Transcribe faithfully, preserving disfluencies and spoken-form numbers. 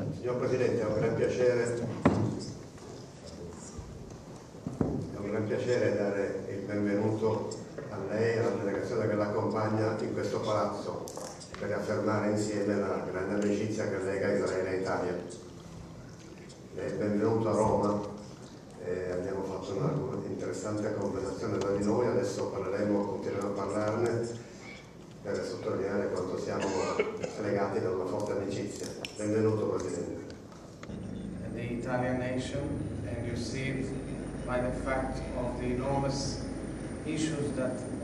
Signor Presidente, è un gran piacere, è un gran piacere dare il benvenuto a lei e alla delegazione che l'accompagna in questo palazzo per riaffermare insieme la grande amicizia che lega Israele e Italia. Eh, benvenuto a Roma, eh, abbiamo fatto una interessante conversazione tra di noi, adesso parleremo, continueremo a parlarne per sottolineare quanto siamo legati da una forte amicizia. Benvenuto Presidente. The Italian nation, and you see by the fact of the enormous issues that